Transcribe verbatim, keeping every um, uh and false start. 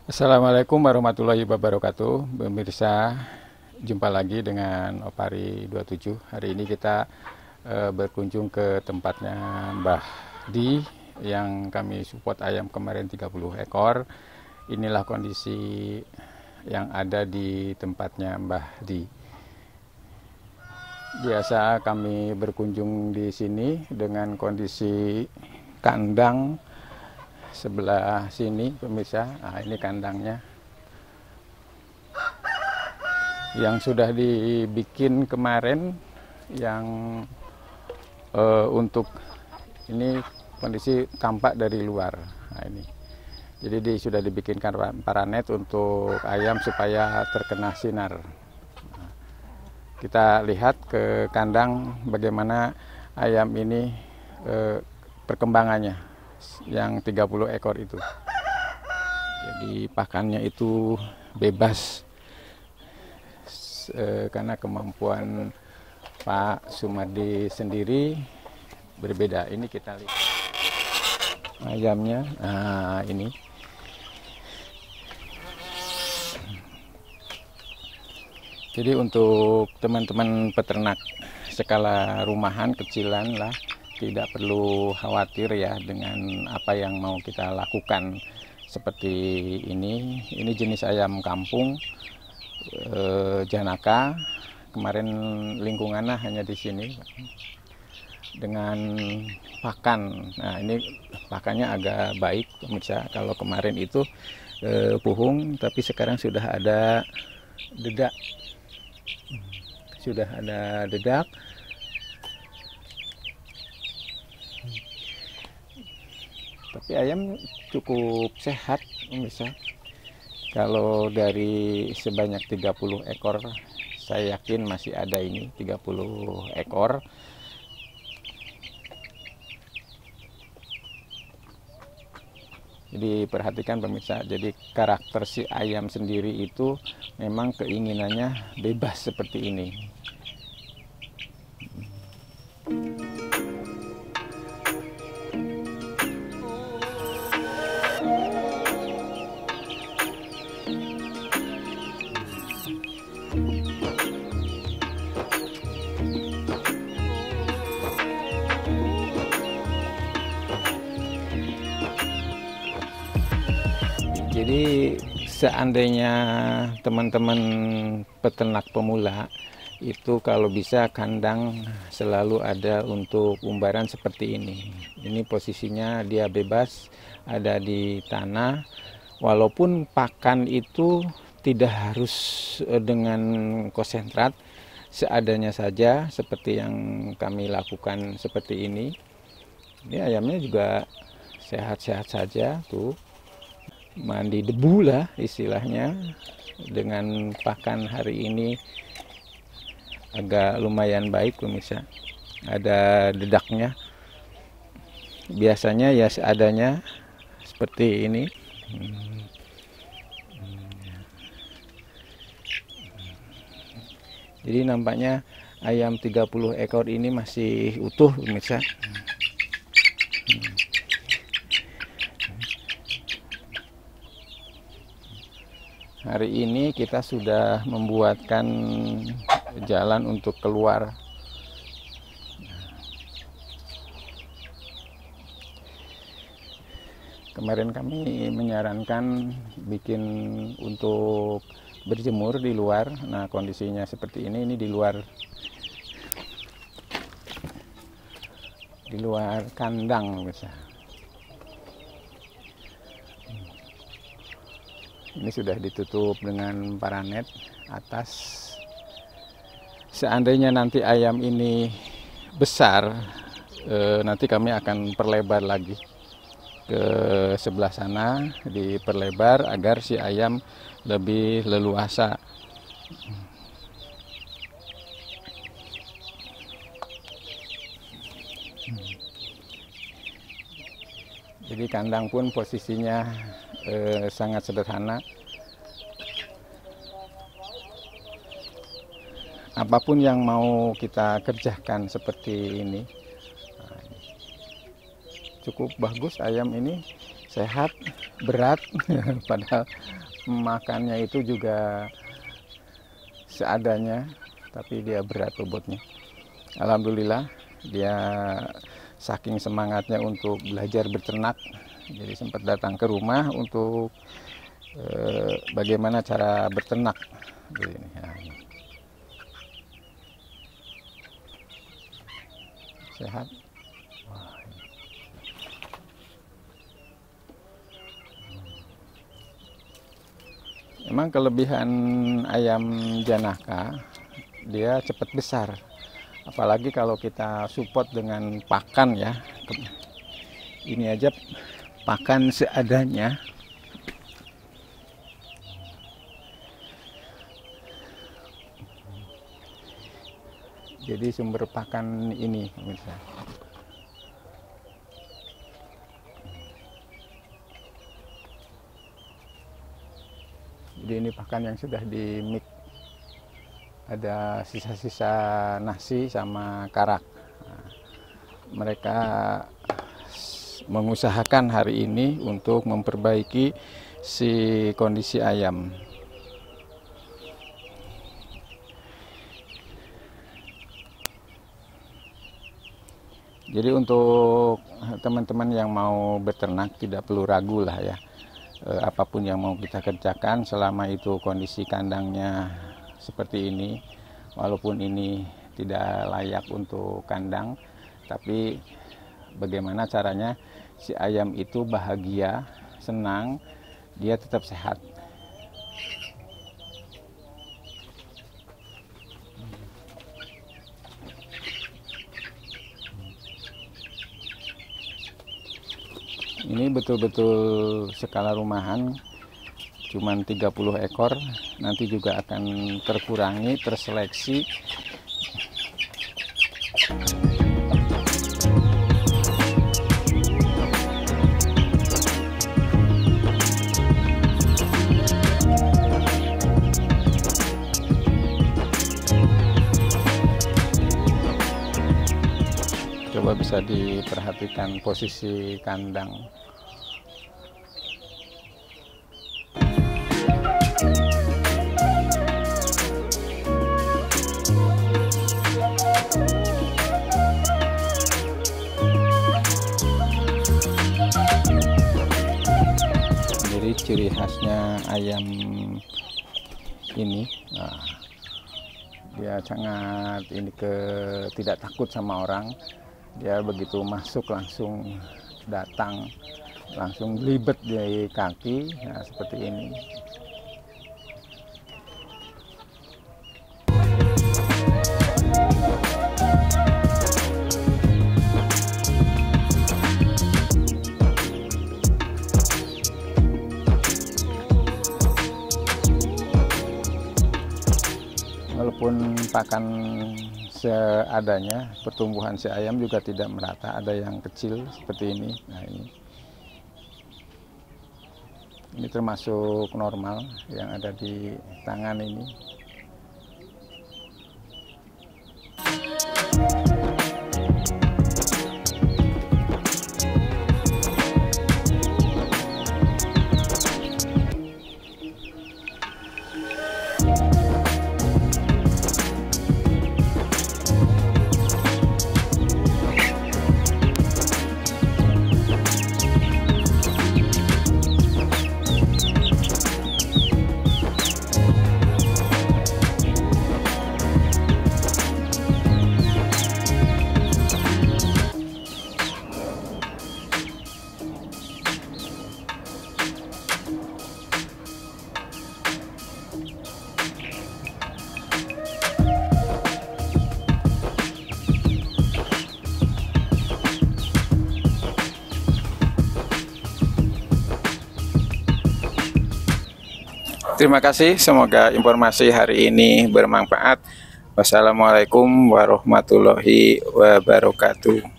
Assalamualaikum warahmatullahi wabarakatuh. Pemirsa, jumpa lagi dengan Opari dua puluh tujuh. Hari ini kita eh, berkunjung ke tempatnya Mbah Di yang kami support ayam kemarin tiga puluh ekor. Inilah kondisi yang ada di tempatnya Mbah Di. Biasa kami berkunjung di sini dengan kondisi kandang sebelah sini, pemirsa. Nah, ini kandangnya yang sudah dibikin kemarin, yang eh, untuk ini kondisi tampak dari luar. Nah, ini jadi di, sudah dibikinkan paranet untuk ayam supaya terkena sinar. Nah, kita lihat ke kandang bagaimana ayam ini eh, perkembangannya yang tiga puluh ekor itu. Jadi pakannya itu bebas eh, karena kemampuan Pak Sumardi sendiri berbeda. Ini kita lihat ayamnya. Nah, ini jadi untuk teman-teman peternak skala rumahan kecilan lah, tidak perlu khawatir ya dengan apa yang mau kita lakukan seperti ini. Ini jenis ayam kampung eh, janaka. Kemarin lingkungannya hanya di sini dengan pakan. Nah, ini pakannya agak baik pemirsa. Kalau kemarin itu eh, puhung, tapi sekarang sudah ada dedak. Sudah ada dedak. Tapi ayam cukup sehat pemirsa. Kalau dari sebanyak tiga puluh ekor, saya yakin masih ada ini tiga puluh ekor. Jadi perhatikan pemirsa, jadi karakter si ayam sendiri itu memang keinginannya bebas seperti ini. Jadi seandainya teman-teman peternak pemula itu kalau bisa kandang selalu ada untuk umbaran seperti ini. Ini posisinya dia bebas ada di tanah, walaupun pakan itu tidak harus dengan konsentrat, seadanya saja seperti yang kami lakukan seperti ini. Ini ayamnya juga sehat-sehat saja tuh. Mandi debu lah istilahnya. Dengan pakan hari ini agak lumayan baik pemirsa, ada dedaknya. Biasanya ya seadanya seperti ini. Jadi nampaknya ayam tiga puluh ekor ini masih utuh pemirsa. Hari ini kita sudah membuatkan jalan untuk keluar. Kemarin kami menyarankan bikin untuk berjemur di luar. Nah, kondisinya seperti ini, ini di luar di luar kandang bisa. Ini sudah ditutup dengan paranet atas. Seandainya nanti ayam ini besar, eh, nanti kami akan perlebar lagi ke sebelah sana, diperlebar agar si ayam lebih leluasa. Jadi kandang pun posisinya eh, sangat sederhana. Apapun yang mau kita kerjakan seperti ini, nah, cukup bagus ayam ini. sehat, berat, padahal makannya itu juga seadanya, tapi dia berat bobotnya. Alhamdulillah dia saking semangatnya untuk belajar beternak, jadi sempat datang ke rumah untuk eh, bagaimana cara beternak. Jadi, ya. Sehat. Wah. Emang kelebihan ayam janaka, dia cepat besar. Apalagi kalau kita support dengan pakan ya. Ini aja pakan seadanya. Jadi sumber pakan ini pemirsa. Jadi ini pakan yang sudah di mix. Ada sisa-sisa nasi sama karak. Nah, mereka mengusahakan hari ini untuk memperbaiki si kondisi ayam. Jadi untuk teman-teman yang mau beternak tidak perlu ragu lah ya. E, apapun yang mau kita kerjakan selama itu kondisi kandangnya seperti ini, walaupun ini tidak layak untuk kandang, tapi bagaimana caranya si ayam itu bahagia, senang, dia tetap sehat. Ini betul-betul skala rumahan, cuman tiga puluh ekor, nanti juga akan terkurangi, terseleksi. Coba bisa diperhatikan posisi kandang. Jadi ciri khasnya ayam ini, nah, dia sangat ini ke tidak takut sama orang. Dia begitu masuk langsung datang, langsung libet di kaki, nah seperti ini. Walaupun pakan seadanya, pertumbuhan si ayam juga tidak merata, ada yang kecil seperti ini. Nah ini, ini termasuk normal yang ada di tangan ini. Terima kasih, semoga informasi hari ini bermanfaat. Wassalamualaikum warahmatullahi wabarakatuh.